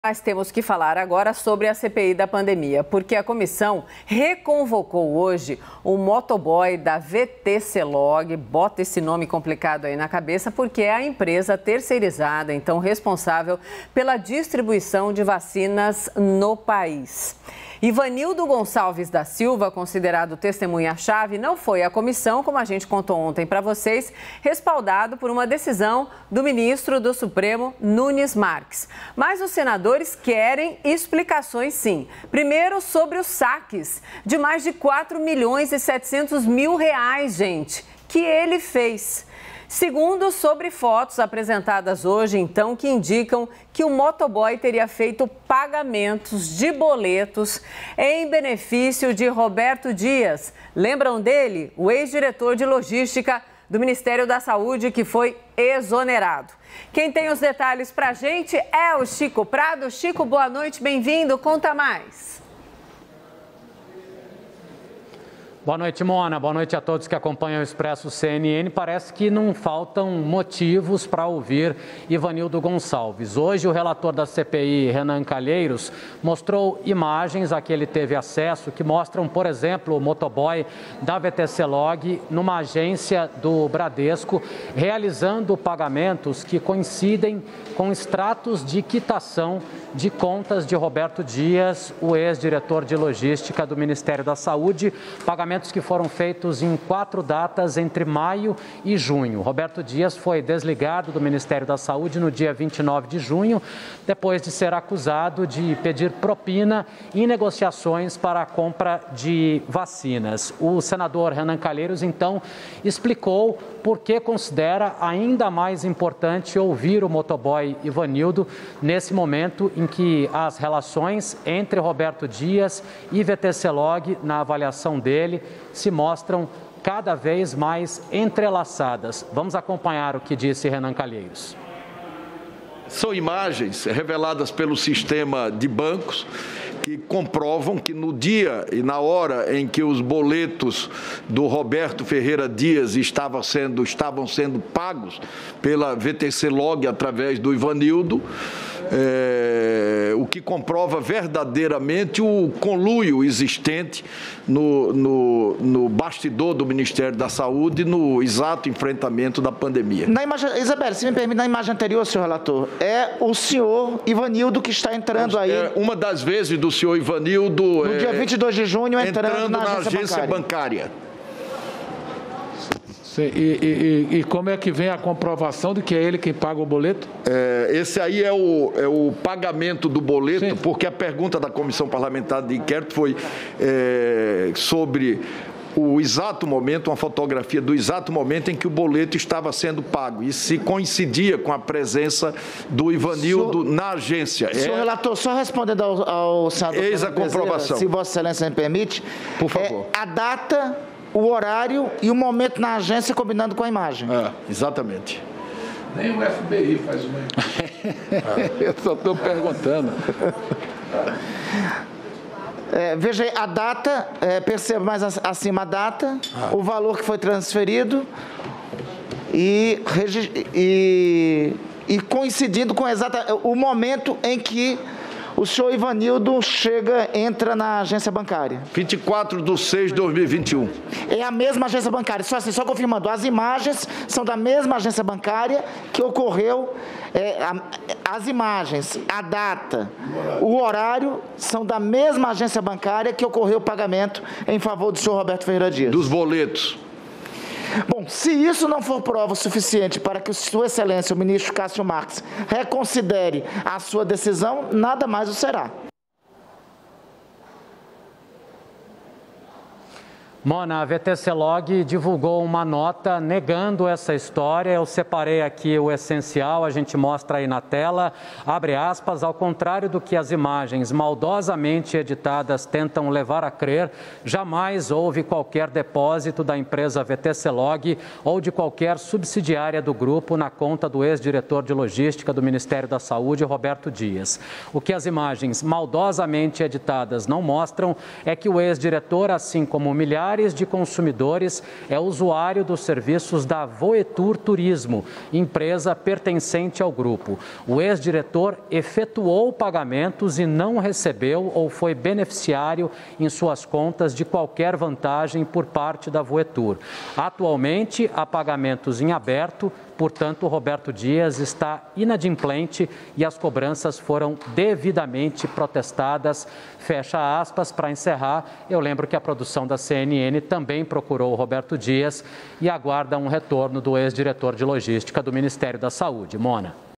Mas temos que falar agora sobre a CPI da pandemia, porque a comissão reconvocou hoje o motoboy da VTClog, bota esse nome complicado aí na cabeça, porque é a empresa terceirizada, então responsável pela distribuição de vacinas no país. Ivanildo Gonçalves da Silva, considerado testemunha-chave, não foi à comissão, como a gente contou ontem para vocês, respaldado por uma decisão do ministro do Supremo, Nunes Marques. Mas os senadores querem explicações, sim. Primeiro, sobre os saques de mais de 4 milhões e 700 mil reais, gente, que ele fez. Segundo, sobre fotos apresentadas hoje, então, que indicam que o motoboy teria feito pagamentos de boletos em benefício de Roberto Dias. Lembram dele? O ex-diretor de logística do Ministério da Saúde, que foi exonerado. Quem tem os detalhes pra gente é o Chico Prado. Chico, boa noite, bem-vindo. Conta mais. Boa noite, Mona. Boa noite a todos que acompanham o Expresso CNN. Parece que não faltam motivos para ouvir Ivanildo Gonçalves. Hoje, o relator da CPI, Renan Calheiros, mostrou imagens a que ele teve acesso que mostram, por exemplo, o motoboy da VTClog numa agência do Bradesco, realizando pagamentos que coincidem com extratos de quitação de contas de Roberto Dias, o ex-diretor de logística do Ministério da Saúde, pagamentos que foram feitos em 4 datas entre maio e junho. Roberto Dias foi desligado do Ministério da Saúde no dia 29 de junho, depois de ser acusado de pedir propina em negociações para a compra de vacinas. O senador Renan Calheiros, então, explicou por que considera ainda mais importante ouvir o motoboy Ivanildo nesse momento em que as relações entre Roberto Dias e VTClog, na avaliação dele, se mostram cada vez mais entrelaçadas. Vamos acompanhar o que disse Renan Calheiros. São imagens reveladas pelo sistema de bancos que comprovam que no dia e na hora em que os boletos do Roberto Ferreira Dias estavam sendo pagos pela VTClog através do Ivanildo, o que comprova verdadeiramente o conluio existente no bastidor do Ministério da Saúde no exato enfrentamento da pandemia. Na imagem, Isabel, se me permite, na imagem anterior, senhor relator, é o senhor Ivanildo que está entrando aí. Uma das vezes do senhor Ivanildo... No dia 22 de junho, entrando na agência bancária. Sim, e como é que vem a comprovação de que é ele quem paga o boleto? Esse aí é o pagamento do boleto. Sim. Porque a pergunta da Comissão Parlamentar de Inquérito foi sobre o exato momento, uma fotografia do exato momento em que o boleto estava sendo pago. E se coincidia com a presença do Ivanildo na agência. Senhor relator, só respondendo ao senador... Eis a comprovação. Se Vossa Excelência me permite. Por favor. A data, o horário e o momento na agência combinando com a imagem. Exatamente. Nem o FBI faz uma imagem. Eu só estou perguntando. Veja aí a data, perceba mais acima a data, o valor que foi transferido e coincidindo com o momento em que o senhor Ivanildo entra na agência bancária. 24/6/2021. É a mesma agência bancária, só confirmando, as imagens são da mesma agência bancária que ocorreu, as imagens, a data, o horário são da mesma agência bancária que ocorreu o pagamento em favor do senhor Roberto Ferreira Dias. Dos boletos. Bom, se isso não for prova suficiente para que Sua Excelência, o ministro Cássio Marques, reconsidere a sua decisão, nada mais o será. Mona, a VTClog divulgou uma nota negando essa história. Eu separei aqui o essencial, a gente mostra aí na tela. Abre aspas, ao contrário do que as imagens maldosamente editadas tentam levar a crer, jamais houve qualquer depósito da empresa VTClog ou de qualquer subsidiária do grupo na conta do ex-diretor de logística do Ministério da Saúde, Roberto Dias. O que as imagens maldosamente editadas não mostram é que o ex-diretor, assim como milhares milhares de consumidores é usuário dos serviços da Voetur Turismo, empresa pertencente ao grupo. O ex-diretor efetuou pagamentos e não recebeu ou foi beneficiário em suas contas de qualquer vantagem por parte da Voetur. Atualmente, há pagamentos em aberto, portanto, Roberto Dias está inadimplente e as cobranças foram devidamente protestadas. Fecha aspas. Para encerrar, eu lembro que a produção da CNN também procurou o Roberto Dias e aguarda um retorno do ex-diretor de logística do Ministério da Saúde. Mona.